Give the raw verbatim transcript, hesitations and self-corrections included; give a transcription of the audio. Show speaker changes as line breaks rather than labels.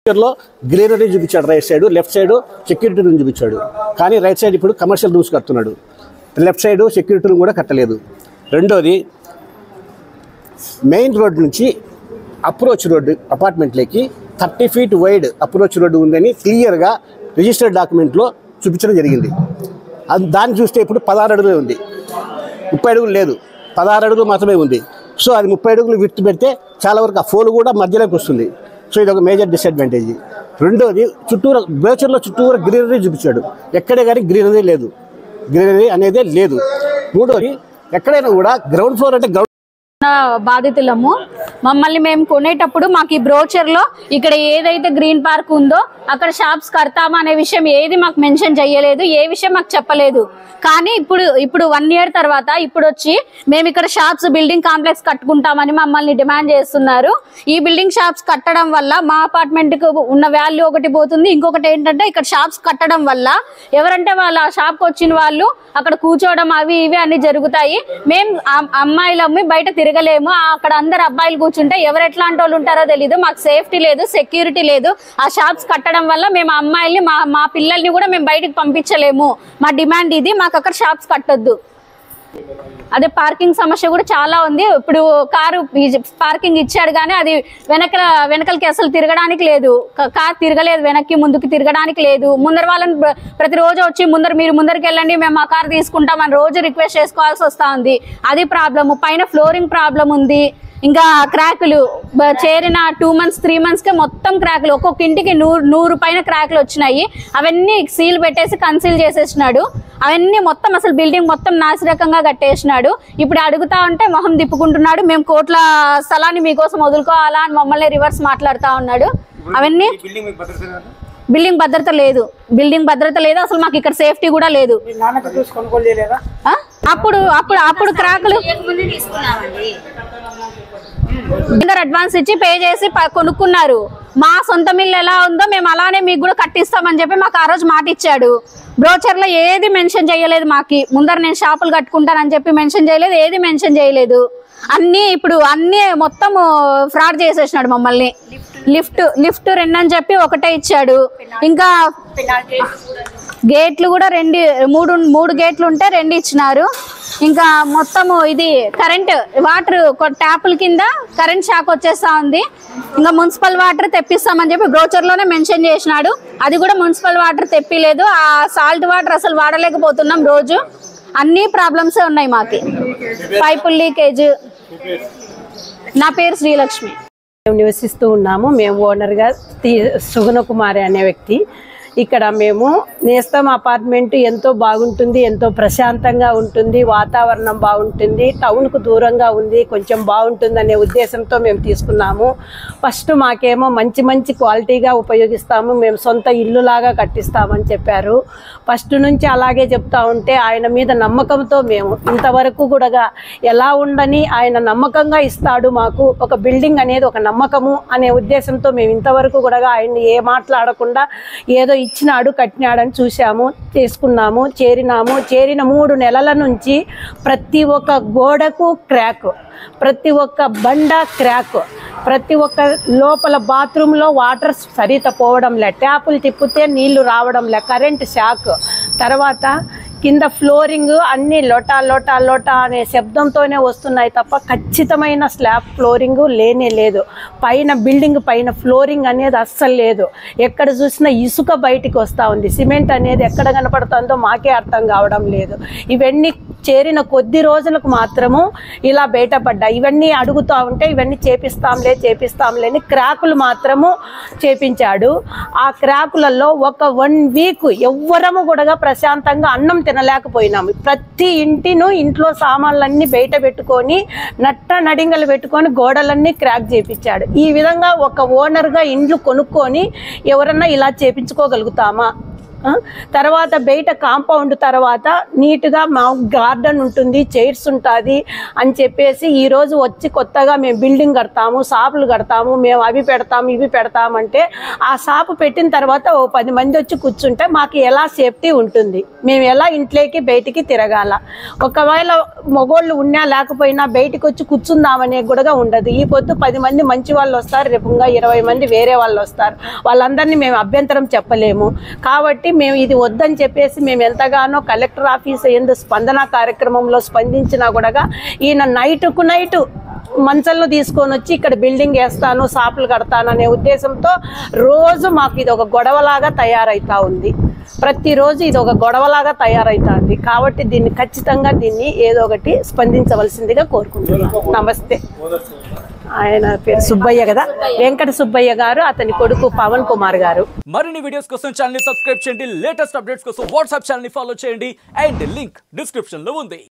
లో గ్రీనరీ చూపించాడు right side, left side security room చూపించాడు. కానీ రైట్ సైడ్ ఇప్పుడు కమర్షియల్ రూమ్స్ కడుతున్నాడు. లెఫ్ట్ సైడ్ సెక్యూరిటీ రూమ్ కూడా కట్టలేదు. రెండోది మెయిన్ రోడ్ నుంచి అప్రోచ్ రోడ్డు అపార్ట్మెంట్లోకి thirty feet wide approach road ఉందని క్లియర్గా రిజిస్టర్డ్ డాక్యుమెంట్లో చూపించడం జరిగింది. అది దాన్ని చూస్తే ఇప్పుడు పదహారు అడుగులే ఉంది, ముప్పై అడుగులు లేదు, పదహారు అడుగులు మాత్రమే ఉంది. సో అది ముప్పై అడుగులు విడ్త్ పెడితే చాలా వరకు ఆ ఫోల్ కూడా మధ్యలోకి వస్తుంది. సో ఇది ఒక మేజర్ డిసడ్వాంటేజ్. రెండోది చుట్టూరు బ్రోచర్లో చుట్టూరు గ్రీనరీ చూపించాడు, ఎక్కడే కానీ గ్రీనరీ లేదు, గ్రీనరీ అనేదే లేదు. మూడోది ఎక్కడైనా కూడా గ్రౌండ్ ఫ్లోర్ అంటే గ్రౌండ్
బాధితులము. మమ్మల్ని మేము కొనేటప్పుడు మాకు ఈ బ్రోచర్ లో ఇక్కడ ఏదైతే గ్రీన్ పార్క్ ఉందో అక్కడ షాప్స్ కడతామా అనే విషయం ఏది మాకు మెన్షన్ చేయలేదు, ఏ విషయం మాకు చెప్పలేదు. కానీ ఇప్పుడు ఇప్పుడు వన్ ఇయర్ తర్వాత ఇప్పుడు వచ్చి మేము ఇక్కడ షాప్స్ బిల్డింగ్ కాంప్లెక్స్ కట్టుకుంటామని మమ్మల్ని డిమాండ్ చేస్తున్నారు. ఈ బిల్డింగ్ షాప్స్ కట్టడం వల్ల మా అపార్ట్మెంట్ కు ఉన్న వాల్యూ ఒకటి పోతుంది. ఇంకొకటి ఏంటంటే ఇక్కడ షాప్స్ కట్టడం వల్ల ఎవరంటే వాళ్ళ షాప్ కు వచ్చిన వాళ్ళు అక్కడ కూర్చోవడం అవి ఇవి అన్ని జరుగుతాయి. మేము అమ్మాయిలమ్మి బయట తిరగలేము, అక్కడ అందరు అబ్బాయిలు కూర్చుంటే ఎవరు ఎట్లాంటి వాళ్ళు ఉంటారో తెలీదు. మాకు సేఫ్టీ లేదు, సెక్యూరిటీ లేదు. ఆ షాప్స్ కట్టడం వల్ల మేము అమ్మాయిల్ని మా మా పిల్లల్ని కూడా మేము బయటకు పంపించలేము. మా డిమాండ్ ఇది, మాకు అక్కడ షాప్స్ కట్టొద్దు. అదే పార్కింగ్ సమస్య కూడా చాలా ఉంది. ఇప్పుడు కారు పార్కింగ్ ఇచ్చాడు కానీ అది వెనక వెనకలకి అసలు తిరగడానికి లేదు, కార్ తిరగలేదు, వెనక్కి ముందుకు తిరగడానికి లేదు. ముందర వాళ్ళని ప్రతిరోజు వచ్చి ముందర మీరు ముందరికి వెళ్ళండి మేము ఆ కార్ తీసుకుంటామని రోజు రిక్వెస్ట్ చేసుకోవాల్సి వస్తా ఉంది. అది ప్రాబ్లము. పైన ఫ్లోరింగ్ ప్రాబ్లం ఉంది. ఇంకా క్రాకులు చేరిన టూ మంత్స్ త్రీ మంత్స్ కే మొత్తం క్రాకులు, ఒక్కొక్క ఇంటికి నూరు నూరు పైన క్రాకులు వచ్చినాయి. అవన్నీ సీల్ పెట్టేసి కన్సీల్ చేసేసినాడు. అవన్నీ మొత్తం అసలు బిల్డింగ్ మొత్తం నాసిరకంగా కట్టేసినాడు. ఇప్పుడు అడుగుతా ఉంటే మొహం తిప్పుకుంటున్నాడు. మేము కోట్ల స్థలాన్ని మీకోసం వదులుకోవాలా అని మమ్మల్ని రివర్స్ మాట్లాడుతా ఉన్నాడు. అవన్నీ బిల్డింగ్ భద్రత లేదు, బిల్డింగ్ భద్రత లేదు. అసలు మాకు ఇక్కడ సేఫ్టీ కూడా లేదు. అప్పుడు అప్పుడు అప్పుడు క్రాకులు అడ్వాన్స్ ఇచ్చి పే చేసి కొనుక్కున్నారు. మా సొంత మిల్లు ఎలా ఉందో మేము అలానే మీకు కూడా కట్టిస్తామని చెప్పి మాకు ఆ రోజు మాట ఇచ్చాడు. బ్రోచర్ లో ఏది మెన్షన్ చేయలేదు. మాకి ముందర నేను షాపులు కట్టుకుంటానని చెప్పి మెన్షన్ చేయలేదు, ఏది మెన్షన్ చేయలేదు. అన్ని ఇప్పుడు అన్ని మొత్తం ఫ్రాడ్ చేసేసినాడు మమ్మల్ని. లిఫ్ట్ లిఫ్ట్ రెండు అని చెప్పి ఒకటే ఇచ్చాడు. ఇంకా గేట్లు కూడా రెండు మూడు మూడు గేట్లు ఉంటే రెండు ఇచ్చినారు. ఇంకా మొత్తము ఇది కరెంట్ వాటర్ ట్యాపుల కింద కరెంట్ షాక్ వచ్చేస్తా ఉంది. ఇంకా మున్సిపల్ వాటర్ తెప్పిస్తామని చెప్పి బ్రోచర్ లోనే మెన్షన్ చేసినాడు. అది కూడా మున్సిపల్ వాటర్ తెప్పిలేదు. ఆ సాల్ట్ వాటర్ అసలు వాడలేకపోతున్నాం రోజు. అన్ని ప్రాబ్లమ్స్ ఉన్నాయి మాకి. పైపుల్ లీకేజ్. నా పేరు శ్రీలక్ష్మి.
మేము నివసిస్తూ ఉన్నాము. మేము ఓనర్గా సుగుణ కుమారి అనే వ్యక్తి. ఇక్కడ మేము నేస్తం అపార్ట్మెంట్ ఎంతో బాగుంటుంది, ఎంతో ప్రశాంతంగా ఉంటుంది, వాతావరణం బాగుంటుంది, టౌన్కు దూరంగా ఉంది, కొంచెం బాగుంటుంది అనే ఉద్దేశంతో మేము తీసుకున్నాము. ఫస్ట్ మాకేమో మంచి మంచి క్వాలిటీగా ఉపయోగిస్తాము, మేము సొంత ఇల్లులాగా కట్టిస్తామని చెప్పారు. ఫస్ట్ నుంచి అలాగే చెప్తా ఉంటే ఆయన మీద నమ్మకంతో మేము ఇంతవరకు కూడా ఎలా ఉండని ఆయన నమ్మకంగా ఇస్తాడు. మాకు ఒక బిల్డింగ్ అనేది ఒక నమ్మకము అనే ఉద్దేశంతో మేము ఇంతవరకు కూడా ఆయన్ని ఏ మాట్లాడకుండా ఏదో ఇచ్చినాడు కట్టినాడని చూసాము, చేసుకున్నాము, చేరినాము. చేరిన మూడు నెలల నుంచి ప్రతి ఒక్క గోడకు క్రాక్, ప్రతి ఒక్క బండ క్రాక్, ప్రతి ఒక్క లోపల బాత్రూంలో వాటర్ సరిత పోవడంలే, ట్యాపులు తిప్పితే నీళ్లు రావడంలే, కరెంట్ షాక్, తర్వాత కింద ఫ్లోరింగ్ అన్ని లోటా లోటా లోటా అనే శబ్దంతోనే వస్తున్నాయి తప్ప ఖచ్చితమైన స్లాబ్ ఫ్లోరింగ్ లేనే లేదు. పైన బిల్డింగ్ పైన ఫ్లోరింగ్ అనేది అస్సలు లేదు. ఎక్కడ చూసినా ఇసుక బయటికి వస్తూ ఉంది. సిమెంట్ అనేది ఎక్కడ కనపడుతుందో మాకే అర్థం కావడం లేదు. ఇవన్నీ చేరిన కొద్ది రోజులకు మాత్రము ఇలా బయటపడ్డాయి. ఇవన్నీ అడుగుతూ ఉంటే ఇవన్నీ చేపిస్తాంలే చేపిస్తాంలే అని క్రాకులు మాత్రము చేపించాడు. ఆ క్రాకులలో ఒక వన్ వీక్ ఎవ్వరము కూడా ప్రశాంతంగా అన్నం తినలేకపోయినాము. ప్రతి ఇంటిను ఇంట్లో సామాన్లన్నీ బయట పెట్టుకొని నట్ట నడింగలు పెట్టుకొని గోడలన్నీ క్రాక్ చేపించాడు. ఈ విధంగా ఒక ఓనర్గా ఇండ్లు కొనుక్కొని ఎవరన్నా ఇలా చేపించుకోగలుగుతామా? తర్వాత బయట కాంపౌండ్ తర్వాత నీట్గా మా గార్డెన్ ఉంటుంది, చైర్స్ ఉంటుంది అని చెప్పేసి ఈరోజు వచ్చి కొత్తగా మేము బిల్డింగ్ కడతాము, షాపులు కడతాము, మేము అవి పెడతాము ఇవి పెడతామంటే ఆ షాపు పెట్టిన తర్వాత ఓ పది మంది వచ్చి కూర్చుంటే మాకు ఎలా సేఫ్టీ ఉంటుంది, మేము ఎలా ఇంట్లోకి బయటికి తిరగాల. ఒకవేళ మగోళ్ళు ఉన్నా లేకపోయినా బయటికి వచ్చి కూర్చుందామనే కూడా ఉండదు. ఈ పొద్దు పది మంది మంచి వాళ్ళు వస్తారు, రేపు ఇంకా ఇరవై మంది వేరే వాళ్ళు వస్తారు, వాళ్ళందరినీ మేము అభ్యంతరం చెప్పలేము. కాబట్టి మేము ఇది వద్దని చెప్పేసి మేము ఎంతగానో కలెక్టర్ ఆఫీస్ ఎందు స్పందన కార్యక్రమంలో స్పందించినా కూడా ఈయన నైట్కు నైట్ మంచంలో తీసుకొని వచ్చి ఇక్కడ బిల్డింగ్ వేస్తాను, షాపులు కడతాను అనే ఉద్దేశంతో రోజు మాకు ఇది ఒక గొడవలాగా తయారైతా ఉంది. ప్రతిరోజు ఇది ఒక గొడవలాగా తయారైతుంది. కాబట్టి దీన్ని ఖచ్చితంగా దీన్ని ఏదో ఒకటి స్పందించవలసిందిగా కోరుకుంటున్నాను. నమస్తే. ఆయన పేరు సుబ్బయ్య కదా, వెంకట సుబ్బయ్య గారు, అతని కొడుకు పవన్ కుమార్ గారు.
మరిన్ని వీడియోస్ కోసం ఛానల్ ని సబ్స్క్రైబ్ చేయండి, లేటెస్ట్ అప్డేట్స్ కోసం వాట్సాప్ ఛానల్ ని ఫాలో చేయండి, అండ్ లింక్ డిస్క్రిప్షన్ లో ఉంది.